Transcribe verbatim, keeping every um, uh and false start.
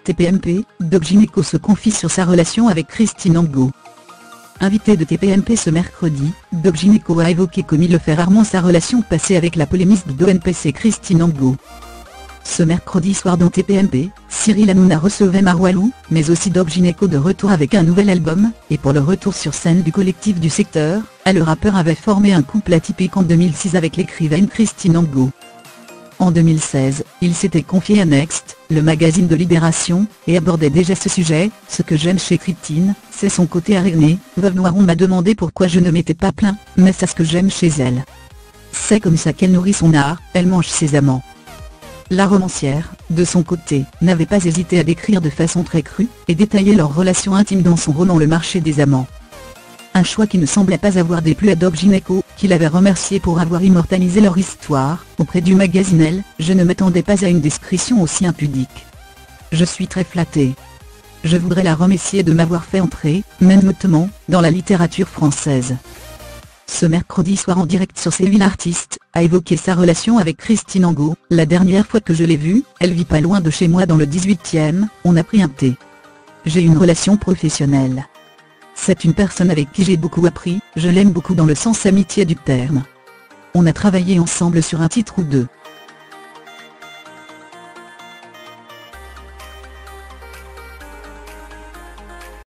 T P M P, Doc Gynéco se confie sur sa relation avec Christine Angot. Invité de T P M P ce mercredi, Doc Gynéco a évoqué comme il le fait rarement sa relation passée avec la polémiste d'O N P C Christine Angot. Ce mercredi soir dans T P M P, Cyril Hanouna recevait Maroualou, mais aussi Doc Gynéco de retour avec un nouvel album, et pour le retour sur scène du collectif du secteur, le rappeur avait formé un couple atypique en deux mille six avec l'écrivaine Christine Angot. En deux mille seize, il s'était confié à Next, le magazine de Libération, et abordait déjà ce sujet. Ce que j'aime chez Christine, c'est son côté aréné. Veuve Noire, on m'a demandé pourquoi je ne m'étais pas plaint, mais c'est ce que j'aime chez elle. C'est comme ça qu'elle nourrit son art, elle mange ses amants. La romancière, de son côté, n'avait pas hésité à décrire de façon très crue, et détailler leur relation intime dans son roman Le Marché des Amants. Un choix qui ne semblait pas avoir déplu à Doc Gynéco, qui l'avait remercié pour avoir immortalisé leur histoire, auprès du magazine Elle. Je ne m'attendais pas à une description aussi impudique. Je suis très flatté. Je voudrais la remercier de m'avoir fait entrer, même notamment, dans la littérature française. Ce mercredi soir en direct sur Séville Artiste, a évoqué sa relation avec Christine Angot. La dernière fois que je l'ai vue, elle vit pas loin de chez moi dans le dix-huitième, on a pris un thé. J'ai une relation professionnelle. C'est une personne avec qui j'ai beaucoup appris, je l'aime beaucoup dans le sens amitié du terme. On a travaillé ensemble sur un titre ou deux.